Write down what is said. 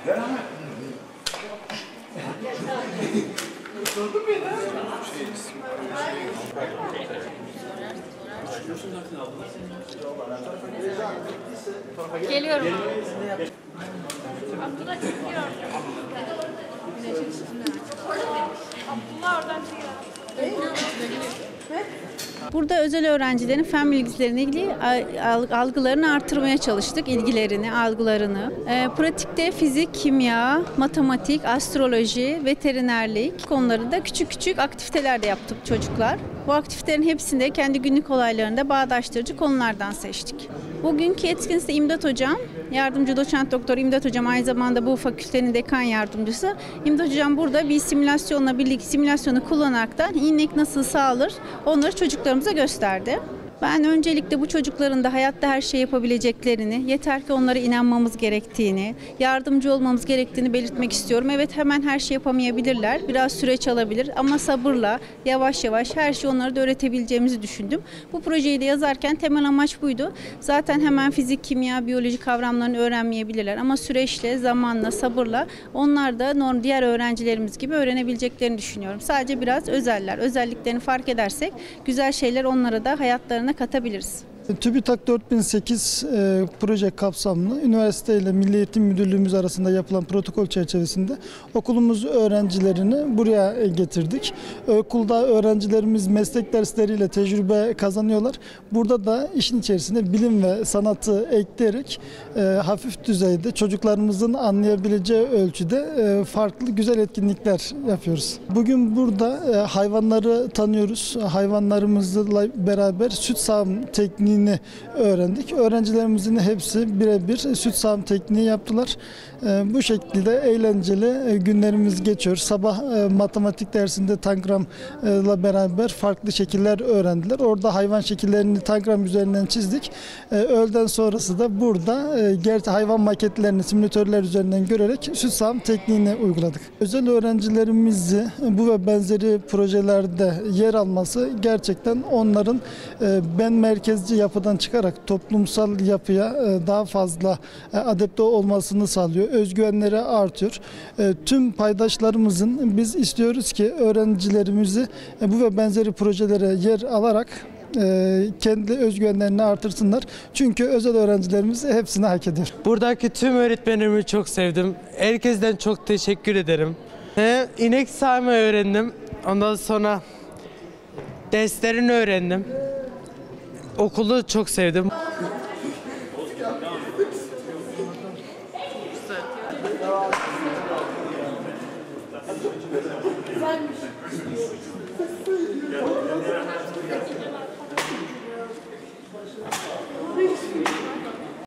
Geliyorum. Abdullah çekiyor. Abdullah oradan çekiyor. Burada özel öğrencilerin fen bilgilerine ilgili algılarını artırmaya çalıştık, ilgilerini, algılarını. Pratikte fizik, kimya, matematik, astroloji, veterinerlik konularında küçük küçük aktiviteler de yaptık çocuklar. Bu aktivitelerin hepsinde kendi günlük olaylarında bağdaştırıcı konulardan seçtik. Bugünkü etkinlikte İmdat Hocam, yardımcı doçent doktor İmdat Hocam aynı zamanda bu fakültenin dekan yardımcısı. İmdat Hocam burada bir simülasyonu kullanaraktan inek nasıl sağılır onları çocuklarımıza gösterdi. Ben öncelikle bu çocukların da hayatta her şey yapabileceklerini, yeter ki onlara inanmamız gerektiğini, yardımcı olmamız gerektiğini belirtmek istiyorum. Evet, hemen her şey yapamayabilirler, biraz süreç alabilir ama sabırla, yavaş yavaş her şeyi onlara da öğretebileceğimizi düşündüm. Bu projeyi de yazarken temel amaç buydu. Zaten hemen fizik, kimya, biyoloji kavramlarını öğrenmeyebilirler ama süreçle, zamanla, sabırla onlar da diğer öğrencilerimiz gibi öğrenebileceklerini düşünüyorum. Sadece biraz özelliklerini fark edersek güzel şeyler onlara da hayatlarına katabiliriz. TÜBİTAK 4008 proje kapsamlı üniversite ile Milli Eğitim Müdürlüğümüz arasında yapılan protokol çerçevesinde okulumuz öğrencilerini buraya getirdik. Okulda öğrencilerimiz meslek dersleriyle tecrübe kazanıyorlar. Burada da işin içerisine bilim ve sanatı ekleyerek hafif düzeyde çocuklarımızın anlayabileceği ölçüde farklı güzel etkinlikler yapıyoruz. Bugün burada hayvanları tanıyoruz. Hayvanlarımızla beraber süt sağım tekniğini öğrendik. Öğrencilerimizin hepsi birebir süt sağım tekniği yaptılar. Bu şekilde eğlenceli günlerimiz geçiyor. Sabah matematik dersinde tangramla beraber farklı şekiller öğrendiler. Orada hayvan şekillerini tangram üzerinden çizdik. Öğleden sonrası da burada hayvan maketlerini simülatörler üzerinden görerek süt sağım tekniğini uyguladık. Özel öğrencilerimizi bu ve benzeri projelerde yer alması gerçekten onların ben merkezci yapıdan çıkarak toplumsal yapıya daha fazla adapte olmasını sağlıyor. Özgüvenleri artıyor. Tüm paydaşlarımızın biz istiyoruz ki öğrencilerimizi bu ve benzeri projelere yer alarak kendi özgüvenlerini artırsınlar. Çünkü özel öğrencilerimiz hepsini hak ediyor. Buradaki tüm öğretmenlerimi çok sevdim. Herkesten çok teşekkür ederim. İnek sağmayı öğrendim. Ondan sonra derslerini öğrendim. Okulu çok sevdim. Güzelmiş.